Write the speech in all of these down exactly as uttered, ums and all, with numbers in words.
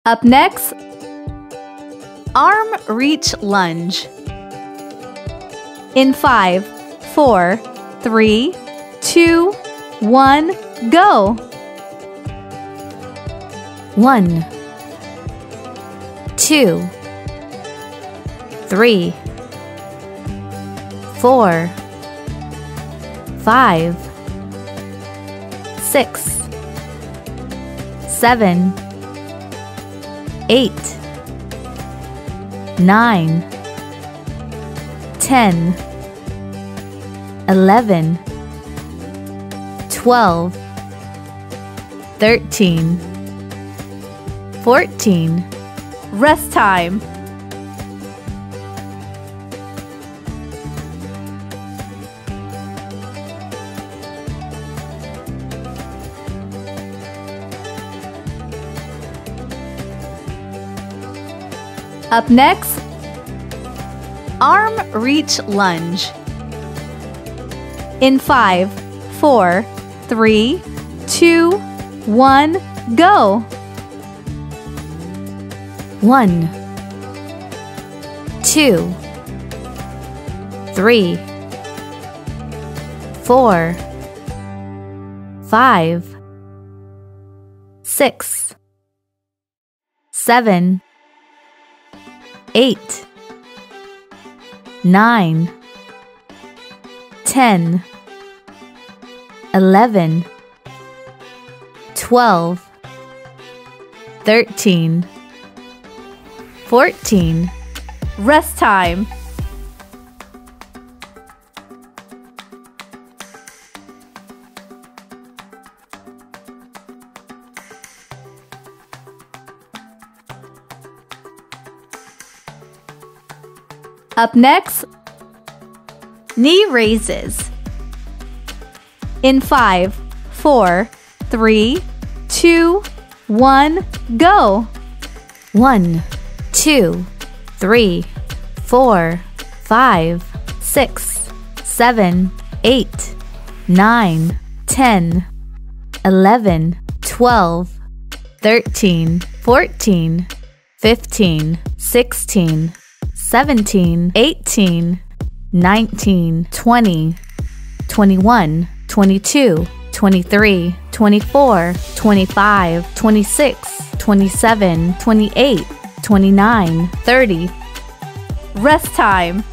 Up next, arm reach lunge. In five, four, three, two, one, go. One, two, three, four, five, six, seven, eight, nine, ten, eleven, twelve, thirteen, fourteen. Rest time. Up next, arm reach lunge. In five, four, three, two, one, go. One, two, three, four, five, six, seven, eight, nine, ten, eleven, twelve, thirteen, fourteen. Rest time. Up next, knee raises. In five, four, three, two, one, go. One, two, three, four, five, six, seven, eight, nine, ten, eleven, twelve, thirteen, fourteen, fifteen, sixteen, seventeen, eighteen, nineteen, twenty, twenty-one, twenty-two, twenty-three, twenty-four, twenty-five, twenty-six, twenty-seven, twenty-eight, twenty-nine, thirty. Rest time.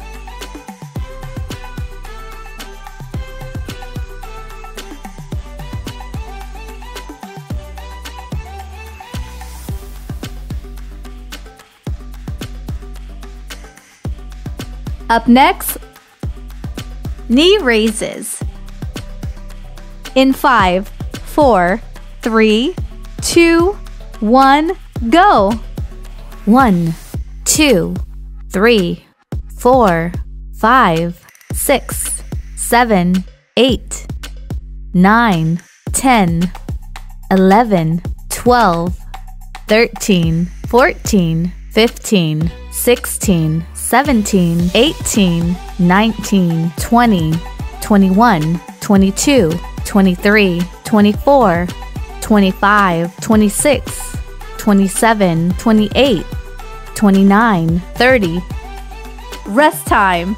Up next, knee raises. In five, four, three, two, one, go. One, two, three, four, five, six, seven, eight, nine, ten, eleven, twelve, thirteen, fourteen, fifteen, sixteen, seventeen, eighteen, nineteen, twenty, twenty-one, twenty-two, twenty-three, twenty-four, twenty-five, twenty-six, twenty-seven, twenty-eight, twenty-nine, thirty. Rest time.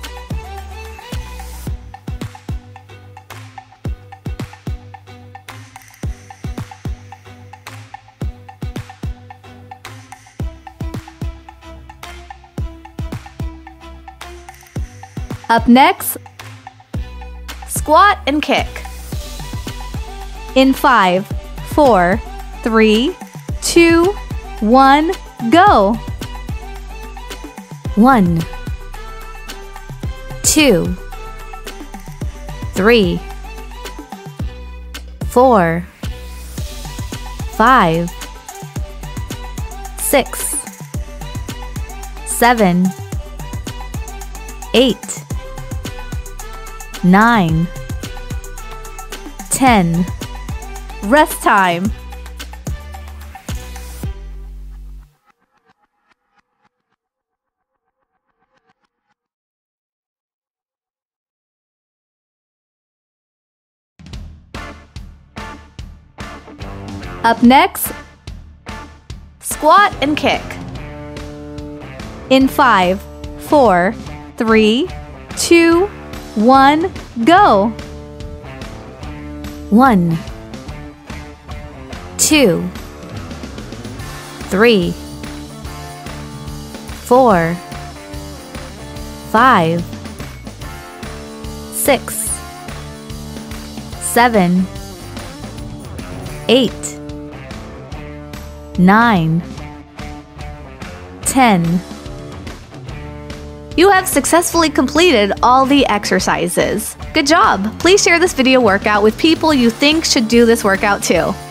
Up next, squat and kick. In five, four, three, two, one, go. One, two, three, four, five, six, seven, eight, nine, ten. Rest time. Up next, squat and kick. In five, four, three, two, one, go. One, two, three, four, five, six, seven, eight, nine, ten. You have successfully completed all the exercises. Good job! Please share this video workout with people you think should do this workout too.